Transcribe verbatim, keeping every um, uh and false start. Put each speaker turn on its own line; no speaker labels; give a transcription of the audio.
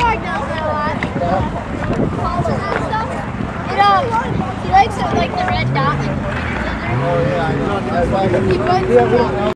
dog does that a lot. Calls it and stuff. You know, he likes it like the red dot.
Oh yeah, I know.
He runs